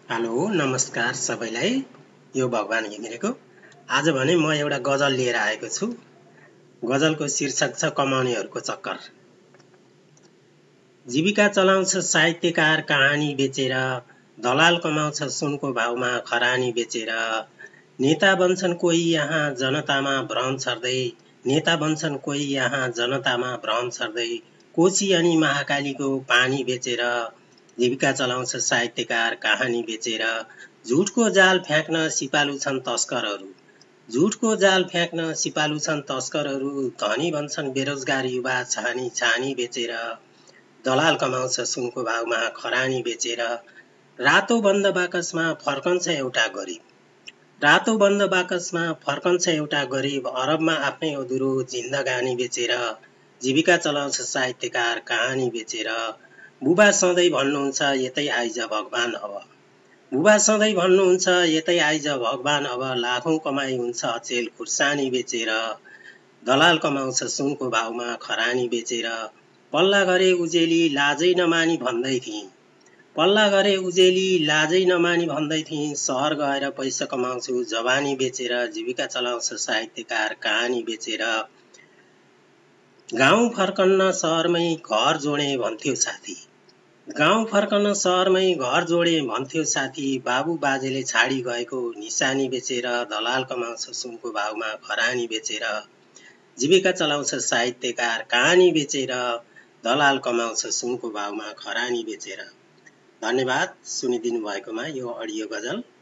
Hello नमस्कार सबैलाई। यो भगवान घिमिरेको। आज भने म एउटा गजल लिएर आएको छु। गजलको शीर्षक छ कमाउनेहरूको चक्कर। जीविका चलाउँछ साहित्यकार कहानी बेचेर, दलाल कमाउँछ सुनको भाउमा खरानी बेचेर। नेता बन्छन् कोही यहाँ जनतामा भ्रम छर्दै, नेता बन्छन् कोही यहाँ जनतामा भ्रम छर्दै, कोशी अनि महाकालीको पानी बेचेर। जीविका चलाउँछ साहित्यकार कहानी बेचेर। झुटको जाल फ्याँक्न सिपालु छन् तस्करहरू, झुटको जाल फ्याँक्न सिपालु छन् तस्करहरू। धनी बन्छन् बेरोजगार युवा छानी छानी बेचेर, दलाल कमाउँछ सुनको भाउमा खरानी बेचेर। रातो बन्द बाकसमा फर्कन्छ एउटा गरिब, रातो बन्द बाकसमा फर्कन्छ एउटा गरिब। अरबमा आफ्नै अधुरो जिन्दगानी बेचेर, जीविका चलाउँछ साहित्यकार कहानी बेचेर। बुबा सधैँ भन्नुहुन्छ यतै आइज भगवान अब, बुबा सधैँ भन्नुहुन्छ यतै आइज भगवान अब। लाखौं कमाई हुन्छ अचेल खुर्सानी बेचेर, दलाल कमाउँछ सुनको भाउमा खरानी बेचेर। पल्ला गरे उजेली लाजै नमानी भन्दै थिइन्, पल्ला गरे उजेली लाजै नमानी भन्दै थिइन्। सहर गएर पैसा कमाउँछु जवानी बेचेर, जीविका चलाउँछ साहित्यकार कहानी बेचेर। गाउँ फर्कन्न सहरमै घर जोडे भन्थ्यो साथी, गाउँ फर्कन सहरमै घर जोडे भन्थ्यो साथी। बाबु बाजेले छाडी गएको निशानी बेचेर, दलाल कमाउँछ सुनको भाउमा खरानी बेचेर। जीविका चलाउँछ साहित्यकार कहानी बेचेर, दलाल कमाउँछ सुनको भाउमा खरानी बेचेर। धन्यवाद सुनिदिनु भएकोमा। यो अडियो गजल